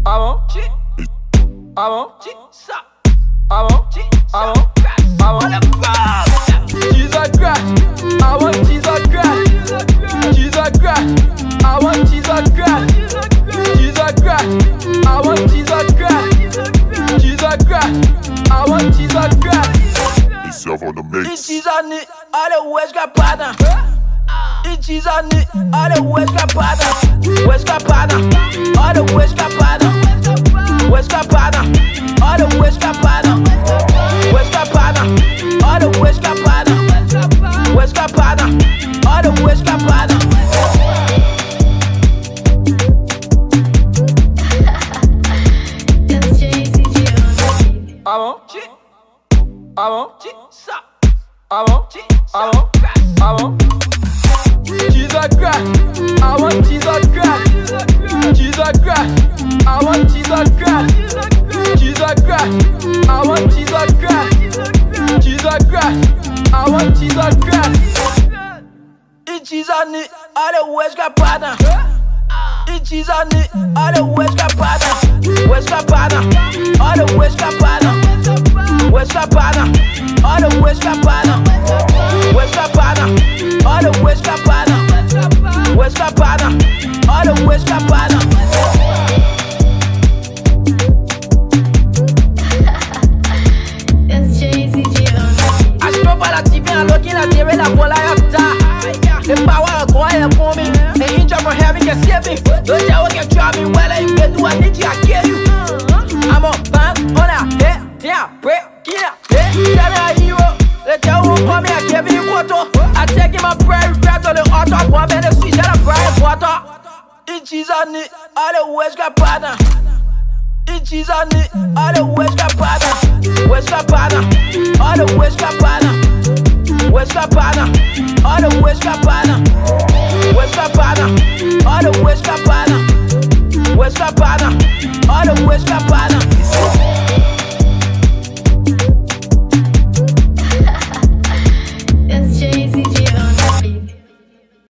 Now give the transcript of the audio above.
avant, avant, avant, avant, avant. Jesus Christ, I want Jesus Christ. Jesus Christ, I want Jesus Christ. Jesus Christ, I want Jesus Christ. Jesus Christ, I want Jesus Christ. Yourself on the mix. In Jesus' name, all the West got partner. In Jesus' name, all the West got partner. West got partner, all the West got partner. West got partner, all the West got partner. West got partner, all the West got partner. West got partner, all the West got partner. Avant, avant, avant, avant, avant. Jesus Christ, I want Jesus Christ. Jesus Christ, I want Jesus Christ. Jesus Christ, I want Jesus Christ. Jesus Christ, I want Jesus Christ. In Jesus' name, all the West got partner. In Jesus' name, all the West got partner. West got partner, all the West got partner. West got partner, all the West got partner. West got partner, all the West got partner. West got partner, all the West got partner. I stop à la TV and look in la TV la bola yata. The power go ahead for me. The angel from heaven can save me. Don't tell what can drive me well. You get to a ninja, I kill you. I'm a bang on a head, damn, break, get up, head. Tell me a hero. Let tell who call me, I give you quarter. I take him a prayer, grab on the altar. Go up and the switch and a prayer water. In Jesus' name, all the West got partner. In Jesus' name, all the West got partner. West got partner, all the West got partner. West got partner, all the West got partner. West got partner, all the West got partner. West got partner, all the West got partner.